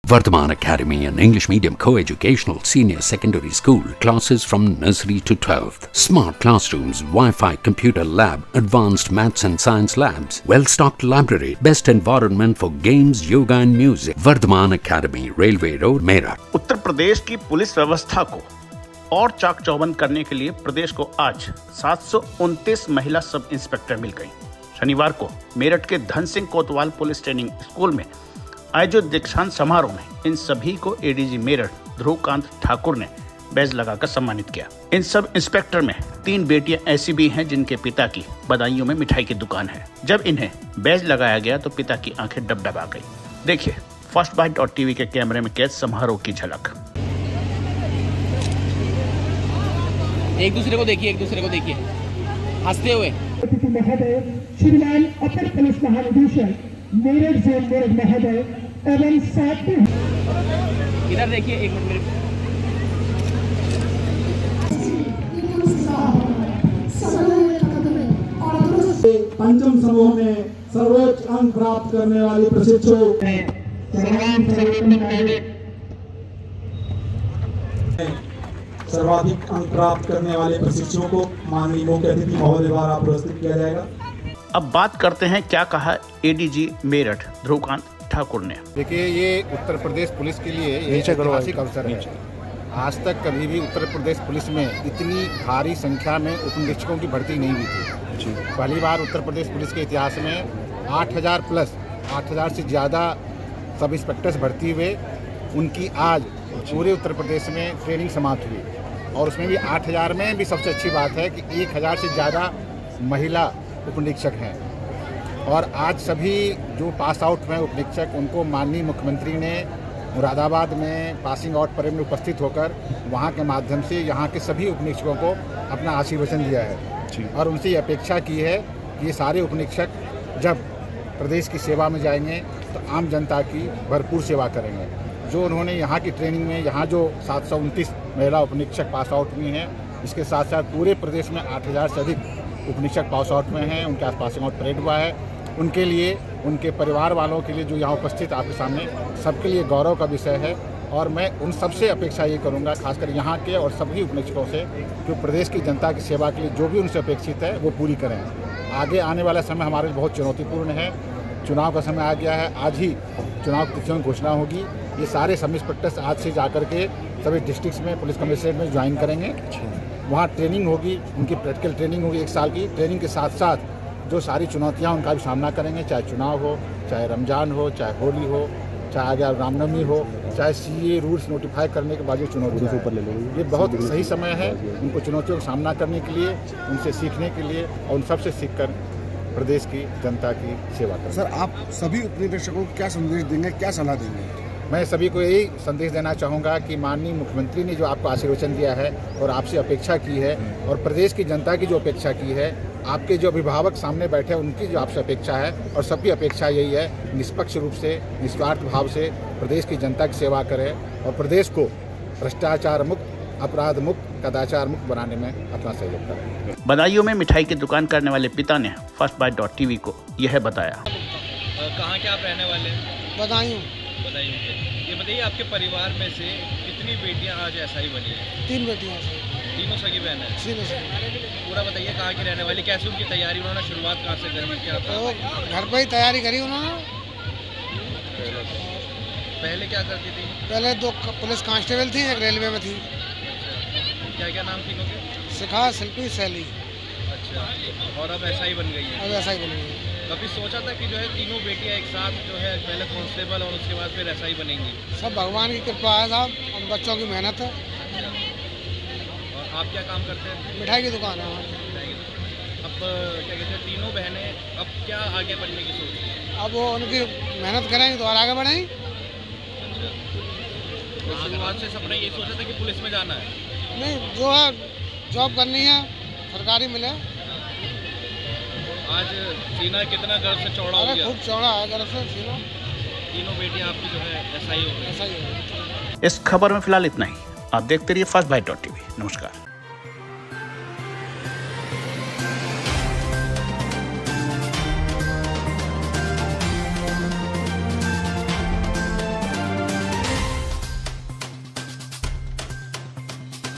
Vardhaman Academy, an English medium co-educational senior secondary school, classes from nursery to 12th. Smart classrooms, Wi-Fi computer lab, advanced maths and science labs, well-stocked library, best environment for games, yoga and music. Vardhaman Academy, Railway Road, Meerut. Uttar Pradesh की police व्यवस्था को और चाक चौबंद करने के लिए प्रदेश को आज 729 महिला सब इंस्पेक्टर मिल गई। शनिवार को मेरठ के धन सिंह कोतवाल पुलिस ट्रेनिंग स्कूल में आयोजित दीक्षांत समारोह में इन सभी को एडीजी मेरठ ध्रुवकांत ठाकुर ने बैज लगाकर सम्मानित किया। इन सब इंस्पेक्टर में 3 बेटियां ऐसी भी हैं जिनके पिता की बदायूं में मिठाई की दुकान है। जब इन्हें बैज लगाया गया तो पिता की आंखें डबडबा गई। देखिए फर्स्ट बाइट और टीवी के कैमरे में कैद समारोह की झलक। एक दूसरे को देखिए हंसते हुए। श्रीमान अपर पुलिस महानिदेशक मेरठ जोन मेरठ महोदय एवं साथ में इधर देखिए, एक मिनट पंचम समूह में सर्वोच्च अंक प्राप्त करने वाले प्रशिक्षु सर्वाधिक अंक प्राप्त करने वाले प्रशिक्षुओं को माननीय मुख्य अतिथि महोदय द्वारा पुरस्कृत किया जाएगा। अब बात करते हैं क्या कहा एडीजी मेरठ ध्रुवकांत ठाकुर ने। देखिए, ये उत्तर प्रदेश पुलिस के लिए ऐतिहासिक अवसर है। आज तक कभी भी उत्तर प्रदेश पुलिस में इतनी भारी संख्या में उप निरीक्षकों की भर्ती नहीं हुई थी। पहली बार उत्तर प्रदेश पुलिस के इतिहास में 8,000 से ज़्यादा सब इंस्पेक्टर्स भर्ती हुए। उनकी आज पूरे उत्तर प्रदेश में ट्रेनिंग समाप्त हुई और उसमें भी 8,000 में भी सबसे अच्छी बात है कि 1,000 से ज़्यादा महिला उप निरीक्षक हैं। और आज सभी जो पास आउट हुए उप निरीक्षक, उनको माननीय मुख्यमंत्री ने मुरादाबाद में पासिंग आउट परेड में उपस्थित होकर वहां के माध्यम से यहां के सभी उप निरीक्षकों को अपना आशीर्वचन दिया है और उनसे ये अपेक्षा की है कि ये सारे उप निरीक्षक जब प्रदेश की सेवा में जाएंगे तो आम जनता की भरपूर सेवा करेंगे। जो उन्होंने यहाँ की ट्रेनिंग में यहाँ जो 729 महिला उप निरीक्षक पास आउट हुई हैं, इसके साथ साथ पूरे प्रदेश में 8,000 से अधिक उप निरीक्षक पास आउट हुए हैं। उनके आस पासिंग आउट परेड हुआ है। उनके लिए, उनके परिवार वालों के लिए जो यहाँ उपस्थित आपके सामने, सबके लिए गौरव का विषय है। और मैं उन सबसे अपेक्षा ये करूँगा, खासकर यहाँ के और सभी उप निरीक्षकों से, जो प्रदेश की जनता की सेवा के लिए जो भी उनसे अपेक्षित है वो पूरी करें। आगे आने वाला समय हमारे लिए बहुत चुनौतीपूर्ण है। चुनाव का समय आ गया है। आज ही चुनाव की तिथियों की घोषणा होगी। ये सारे सब इंस्पेक्टर्स आज से जाकर के सभी डिस्ट्रिक्ट्स में पुलिस कमिश्नरेट में ज्वाइन करेंगे। वहाँ ट्रेनिंग होगी, उनकी प्रैक्टिकल ट्रेनिंग होगी 1 साल की। ट्रेनिंग के साथ साथ जो सारी चुनौतियाँ उनका भी सामना करेंगे, चाहे चुनाव हो, चाहे रमजान हो, चाहे होली हो, चाहे आगे रामनवमी हो, चाहे सीए रूल्स नोटिफाई करने के बाद जो चुनौतियाँ ऊपर ले लो, ये बहुत सही समय है उनको चुनौतियों का सामना करने के लिए, उनसे सीखने के लिए और उन सबसे सीखकर प्रदेश की जनता की सेवा करें। सर, आप सभी उप निरीक्षकों को क्या संदेश देंगे, क्या सलाह देंगे? मैं सभी को यही संदेश देना चाहूँगा कि माननीय मुख्यमंत्री ने जो आपको आशीर्वचन दिया है और आपसे अपेक्षा की है और प्रदेश की जनता की जो अपेक्षा की है, आपके जो अभिभावक सामने बैठे हैं उनकी जो आपसे अपेक्षा है और सबकी अपेक्षा यही है, निष्पक्ष रूप से, निस्वार्थ भाव से प्रदेश की जनता की सेवा करें और प्रदेश को भ्रष्टाचार मुक्त, अपराध मुक्त, कदाचार मुक्त बनाने में अपना सहयोग करें। बदायूं में मिठाई की दुकान करने वाले पिता ने फर्स्ट बाइट टीवी को यह बताया। कहाँ के आप रहने वाले हैं? बदायूं के। ये बताइए, आपके परिवार में से कितनी बेटियां आज एसआई बनी हैं? 3 बेटियां। तीनों सगी बहन है? पूरा बताइए, कहाँ की रहने वाली, कैसे उनकी तैयारी, उन्होंने शुरुआत कहाँ से करी, क्या था? तो घर पर ही तैयारी करी उन्होंने। पहले क्या करती थी? पहले 2 पुलिस कांस्टेबल थी, 1 रेलवे में थी। क्या क्या नाम तीनों के? शिखा, शिल्पी, शैली। अच्छा, और अब एसआई बन गई है? अब एसआई बन गई है। कभी सोचा था कि जो है तीनों बेटियां एक साथ जो है पहले कांस्टेबल और उसके बाद फिर एसआई बनेंगी? सब भगवान की कृपा है साहब, हम बच्चों की मेहनत है। और आप क्या काम करते हैं? मिठाई की दुकान है हमारी। अब क्या कहते हैं, तीनों बहनें अब क्या आगे बढ़ने की सोच रही है? अब वो उनकी मेहनत करेंगे तो और आगे बढ़ेंगे। तो शुरुआत से सपना यही सोचा था कि पुलिस में जाना है? नहीं, जो है जॉब करनी है, सरकारी मिले। आज सीना कितना गर्व से चौड़ा हो गया? खूब चौड़ा है गर्व से सीना। तीनों बेटियां आपकी जो है एसआई हो गई। इस खबर में फिलहाल इतना ही। आप देखते रहिए फर्स्ट बाइट टीवी। नमस्कार।